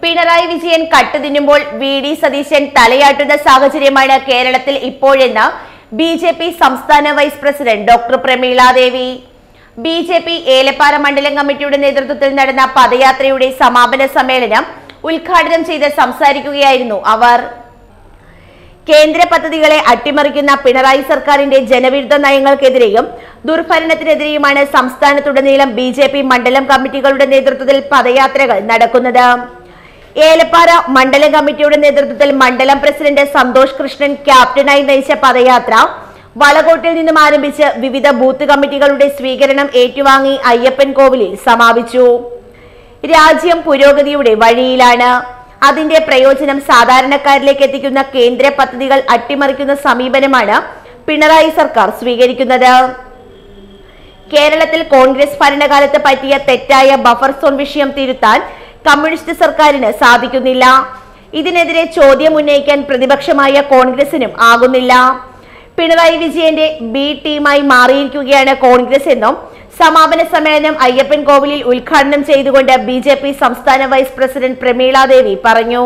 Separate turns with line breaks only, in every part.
പിണറായി വിജയൻ കട്ടുതിന്നുമ്പോൾ വി.ഡി. സതീശൻ തലയാട്ടുന്ന സാഹചര്യമാണ് കേരളത്തിൽ ഇപ്പോഴെന്ന് ബി.ജെ.പി. സംസ്ഥാന vice president doctor Prameela Devi. BJP. Elappara മണ്ഡലം കമ്മിറ്റിയുടെ നേതൃത്വത്തിൽ നടന്ന പദയാത്രയുടെ സമാപന സമ്മേളനം ഉദ്ഘാടനം ചെയ്ത് സംസാരിക്കുകയായിരുന്നു അവർ. കേന്ദ്ര പദ്ധതികളെ അട്ടിമറിക്കുന്ന പിണറായി സർക്കാരിന്റെ ജനവിരുദ്ധ നയങ്ങൾക്കെതിരെയും ദുർഭരണത്തിനെതിരെയുമാണ് സംസ്ഥാനത്തുടനീളം ബി.ജെ.പി. മണ്ഡലം കമ്മിറ്റികളുടെ നേതൃത്വത്തിൽ പദയാത്രകൾ നടക്കുന്നത്. ഏലപ്പാറ മണ്ഡലം കമ്മിറ്റിയുടെ നേതൃത്വത്തിൽ മണ്ഡലം പ്രസിഡന്റ് സന്തോഷ് കൃഷ്ണൻ ക്യാപ്റ്റനായി നയിച്ച പദയാത്ര വളകോട്ടിൽ നിന്നും ആരംഭിച്ച് വിവിധ ബൂത്ത് കമ്മിറ്റികളുടെ സ്വീകരണം ഏറ്റുവാങ്ങി അയ്യപ്പൻ കോവിലിൽ സമാപിച്ചു. രാജ്യം പുരോഗതിയുടെ വഴിയിലാണ്. അതിന്റെ പ്രയോജനം സാധാരണക്കാരിലേക്ക് എത്തിക്കുന്ന കേന്ദ്ര പദ്ധതികൾ അട്ടിമറിക്കുന്ന സമീപനമാണ് പിണറായി സർക്കാർ സ്വീകരിക്കുന്നത്. കേരളത്തിൽ കോൺഗ്രസ് ഭരണകാലത്ത് പറ്റിയ തെറ്റായ ബഫർ സോൺ വിഷയം തിരുത്താൻ കമ്മ്യൂണിസ്റ്റ് സർക്കാരിന് സാധിക്കുന്നില്ല. ഇതിനെതിരെ ചോദ്യം ഉന്നയിക്കാൻ പ്രതിപക്ഷമായ കോൺഗ്രസിനും ആകുന്നില്ല. പിണറായി വിജയന്റെ ബി ടീമായി മാറിയിരിക്കുകയാണ് കോൺഗ്രസ് എന്നും സമാപന സമ്മേളനം അയ്യപ്പൻ കോവിലിൽ ഉദ്ഘാടനം ചെയ്തുകൊണ്ട് ബി.ജെ.പി. സംസ്ഥാന വൈസ് പ്രസിഡന്റ് പ്രമീള ദേവി പറഞ്ഞു.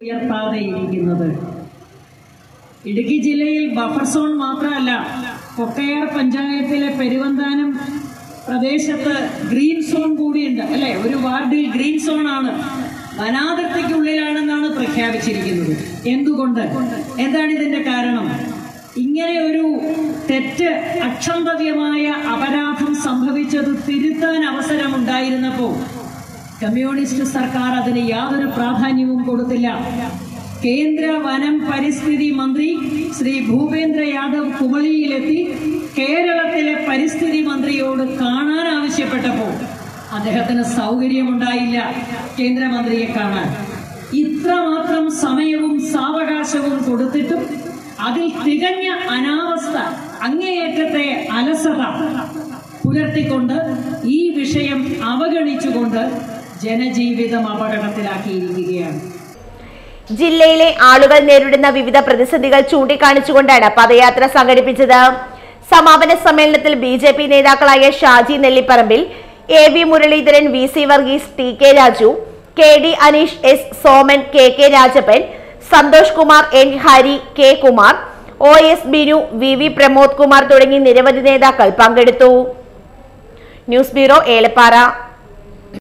ഇടുക്കി ജില്ലയിൽ ബഫർ സോൺ മാത്രമല്ല, കൊക്കയാർ പഞ്ചായത്തിലെ പെരുവന്താനം പ്രദേശത്ത് ഗ്രീൻ സോൺ കൂടിയുണ്ട് അല്ലെ. ഒരു വാർഡിൽ ഗ്രീൻ സോൺ ആണ്, വനാതിർത്തിക്കുള്ളിലാണെന്നാണ് പ്രഖ്യാപിച്ചിരിക്കുന്നത്. എന്താണ് ഇതിന്റെ കാരണം? ഇങ്ങനെ ഒരു തെറ്റ്, അക്ഷന്തവ്യമായ അപരാധം സംഭവിച്ചത് തിരുത്താൻ അവസരമുണ്ടായിരുന്നപ്പോൾ കമ്മ്യൂണിസ്റ്റ് സർക്കാർ അതിന് യാതൊരു പ്രാധാന്യവും കൊടുത്തില്ല. കേന്ദ്ര വനം പരിസ്ഥിതി മന്ത്രി ശ്രീ ഭൂപേന്ദ്ര യാദവ് കുമളിയിലെത്തി കേരളത്തിലെ പരിസ്ഥിതി മന്ത്രിയോട് കാണാൻ ആവശ്യപ്പെട്ടപ്പോൾ അദ്ദേഹത്തിന് സൗകര്യമുണ്ടായില്ല കേന്ദ്രമന്ത്രിയെ കാണാൻ. ഇത്രമാത്രം സമയവും സാവകാശവും കൊടുത്തിട്ടും അതിൽ തികഞ്ഞ അനാവസ്ഥ, അങ്ങേയറ്റത്തെ അലസത പുലർത്തിക്കൊണ്ട് ഈ വിഷയം അവഗണിച്ചുകൊണ്ട് ജനജീവിതം അപകടത്തിലാക്കിയിരിക്കുകയാണ്.
ജില്ലയിലെ ആളുകൾ നേരിടുന്ന വിവിധ പ്രതിസന്ധികൾ ചൂണ്ടിക്കാണിച്ചുകൊണ്ടാണ് പദയാത്ര സംഘടിപ്പിച്ചത്. സമാപന സമ്മേളനത്തിൽ ബി.ജെ.പി. നേതാക്കളായ Shaji Nellipparambil, A V. Muraleedharan, V C. Varghese, T K. Raju, K D. Aneesh, S. Soman, K K. Rajappan, Santhosh Kumar, N. Hari, K. Kumar, O S. Binu, V V. Pramod Kumar തുടങ്ങി നിരവധി നേതാക്കൾ പങ്കെടുത്തു. News bureau, Elappara.